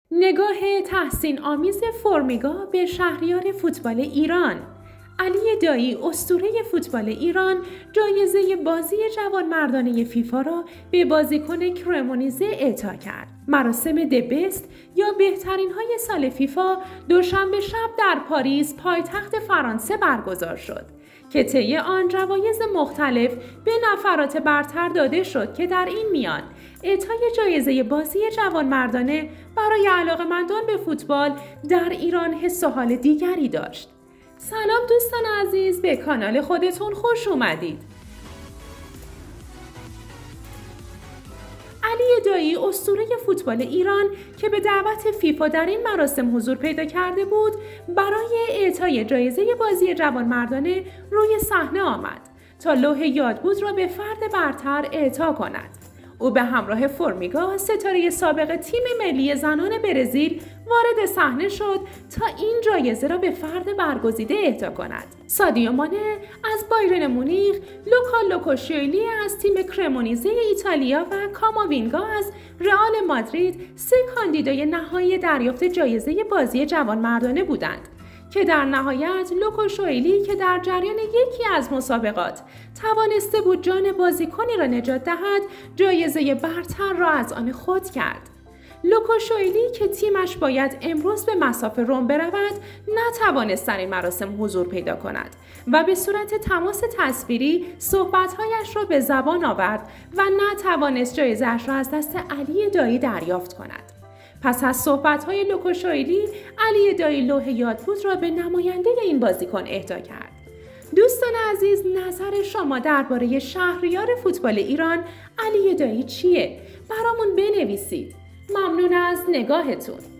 نگاه تحسین آمیز فرمیگا به شهریار فوتبال ایران. علی دایی اسطوره فوتبال ایران جایزه بازی جوانمردانه فیفا را به بازیکن کرمونیزه اعطا کرد. مراسم دبست یا بهترین های سال فیفا دوشنبه شب در پاریس پایتخت فرانسه برگزار شد که طی آن جوایز مختلف به نفرات برتر داده شد که در این میان اعطای جایزه بازی جوانمردانه برای علاقه‌مندان به فوتبال در ایران حس و حال دیگری داشت. سلام دوستان عزیز، به کانال خودتون خوش اومدید. علی دایی اسطوره فوتبال ایران که به دعوت فیفا در این مراسم حضور پیدا کرده بود، برای اعطای جایزه بازی جوانمردانه روی صحنه آمد تا لوح یادبود را به فرد برتر اعطا کند. او به همراه فرمیگا ستاره سابق تیم ملی زنان برزیل وارد صحنه شد تا این جایزه را به فرد برگزیده اهدا کند. سادیو مانه از بایرن مونیخ، لوکا لوکوشیلی از تیم کرمونیزه ایتالیا و کاماوینگا از رئال مادرید سه کاندیدای نهایی دریافت جایزه بازی جوانمردانه بودند که در نهایت لوکوشویلی که در جریان یکی از مسابقات توانسته بود جان بازیکنی را نجات دهد، جایزه برتر را از آن خود کرد. لوکوشویلی که تیمش باید امروز به مصاف روم برود، نتوانست در این مراسم حضور پیدا کند و به صورت تماس تصویری صحبت‌هایش را به زبان آورد و نتوانست جایزه‌اش را از دست علی دایی دریافت کند. پس از صحبت‌های لوکوشویلی، علی دایی لوح یادبود را به نماینده این بازیکن اهدا کرد. دوستان عزیز، نظر شما درباره شهریار فوتبال ایران علی دایی چیه؟ برامون بنویسید. ممنون از نگاهتون.